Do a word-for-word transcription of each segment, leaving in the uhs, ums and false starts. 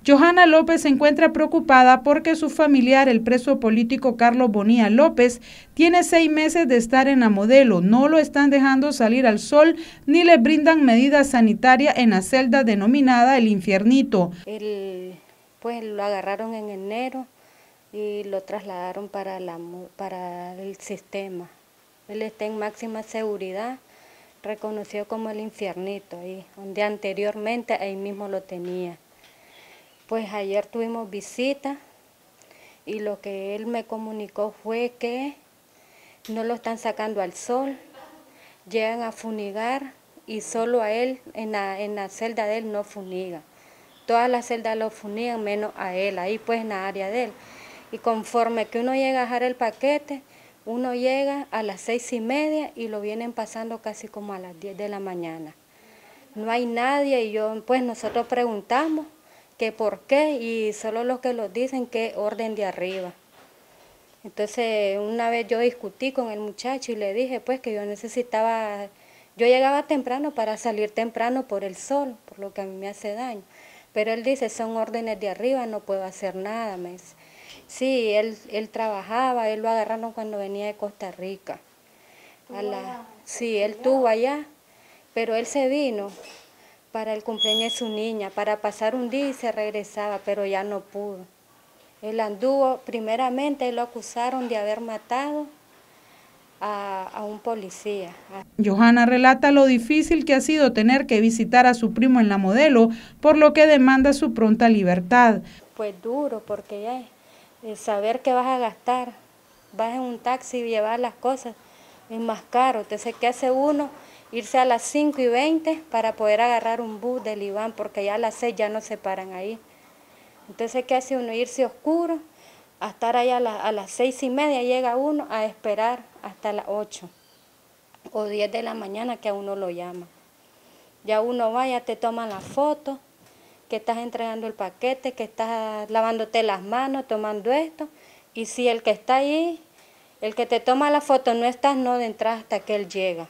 Johanna López se encuentra preocupada porque su familiar, el preso político Carlos Bonilla López, tiene seis meses de estar en la Modelo. No lo están dejando salir al sol ni le brindan medidas sanitarias en la celda denominada El Infiernito. El, pues lo agarraron en enero y lo trasladaron para, la, para el sistema. Él está en máxima seguridad, reconocido como El Infiernito, ahí, donde anteriormente ahí mismo lo tenía. Pues ayer tuvimos visita y lo que él me comunicó fue que no lo están sacando al sol, llegan a funigar y solo a él, en la, en la celda de él no funiga. Todas las celdas lo funigan menos a él, ahí pues en la área de él. Y conforme que uno llega a dejar el paquete, uno llega a las seis y media y lo vienen pasando casi como a las diez de la mañana. No hay nadie y yo, pues nosotros preguntamos que por qué y solo los que lo dicen que orden de arriba. Entonces una vez yo discutí con el muchacho y le dije pues que yo necesitaba, yo llegaba temprano para salir temprano por el sol, por lo que a mí me hace daño. Pero él dice, son órdenes de arriba, no puedo hacer nada, me dice. Sí, él, él trabajaba, él lo agarraron cuando venía de Costa Rica. A la, sí, él estuvo allá, pero él se vino para el cumpleaños de su niña, para pasar un día y se regresaba, pero ya no pudo. Él anduvo, primeramente lo acusaron de haber matado a, a un policía. Johanna relata lo difícil que ha sido tener que visitar a su primo en la Modelo, por lo que demanda su pronta libertad. Pues duro, porque ya es, saber que vas a gastar, vas en un taxi y llevar las cosas, es más caro. Entonces, ¿qué hace uno? Irse a las cinco y veinte para poder agarrar un bus del Iván, porque ya a las seis ya no se paran ahí. Entonces, ¿qué hace uno? Irse oscuro, a estar allá a, la, a las seis y media llega uno a esperar hasta las ocho o diez de la mañana que a uno lo llama. Ya uno va, ya te toman la foto, que estás entregando el paquete, que estás lavándote las manos, tomando esto, y si el que está ahí, el que te toma la foto no estás, no de entrar hasta que él llega.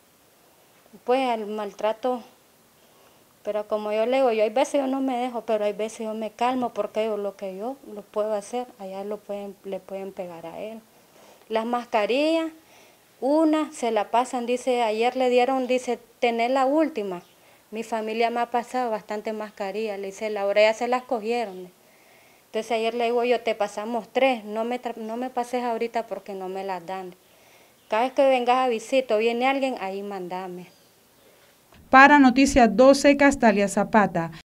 Pues el maltrato, pero como yo le digo, yo hay veces yo no me dejo, pero hay veces yo me calmo porque yo, lo que yo lo puedo hacer, allá lo pueden, le pueden pegar a él. Las mascarillas, una se la pasan, dice, ayer le dieron, dice, tener la última. Mi familia me ha pasado bastante mascarilla, le dice, la hora ya se las cogieron. Entonces ayer le digo yo, te pasamos tres, no me, no me pases ahorita porque no me las dan. Cada vez que vengas a visita o viene alguien, ahí mandame. Para Noticias doce, Castalia Zapata.